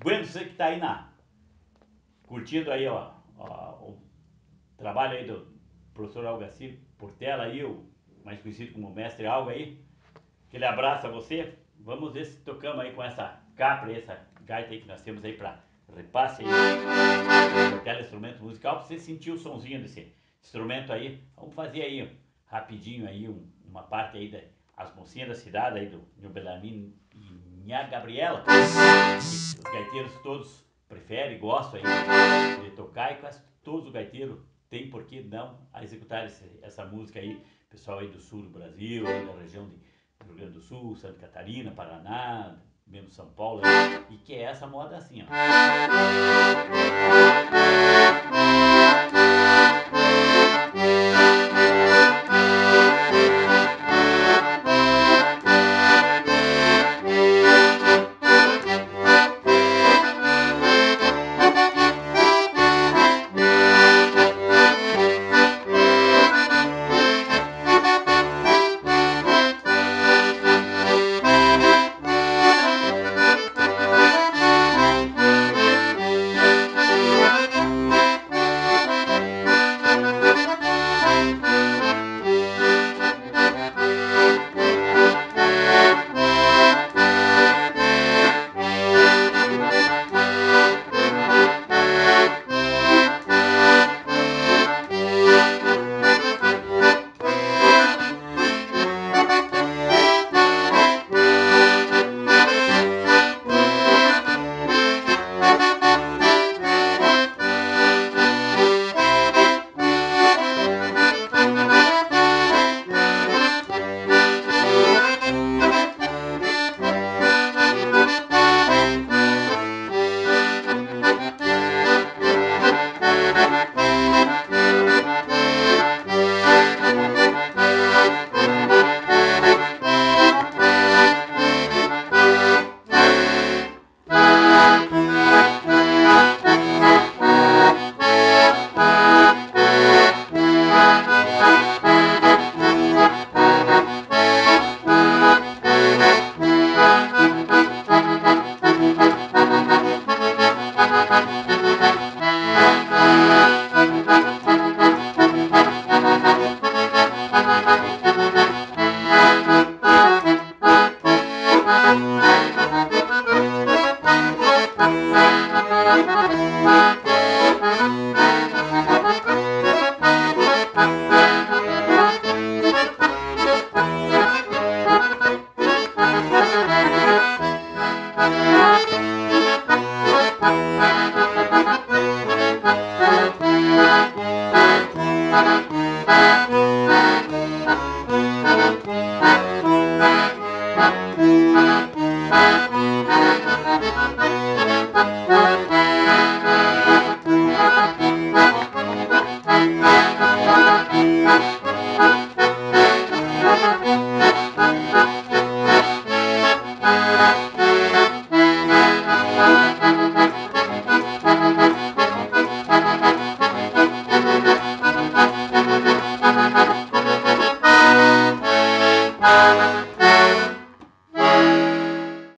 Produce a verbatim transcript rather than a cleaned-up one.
Bueno, você que tá aí na curtindo aí, ó, ó, o trabalho aí do professor Algacir Portela aí, o mais conhecido como Mestre Alga aí. Aquele abraço a você. Vamos ver se tocamos aí com essa capra, essa gaita aí que nós temos aí pra repasse aí. Portela instrumento musical, pra você sentir o sonzinho desse instrumento aí. Vamos fazer aí rapidinho aí um, uma parte aí das mocinhas da cidade aí do Nho Bellarmino e Nha Gabriela. Os gaiteiros todos preferem, gostam aí de tocar e quase todos os gaiteiros tem por que não a executar esse, essa música aí. Pessoal aí do sul do Brasil, aí da região de Rio Grande do Sul, Santa Catarina, Paraná, mesmo São Paulo, aí, e que é essa moda assim, ó.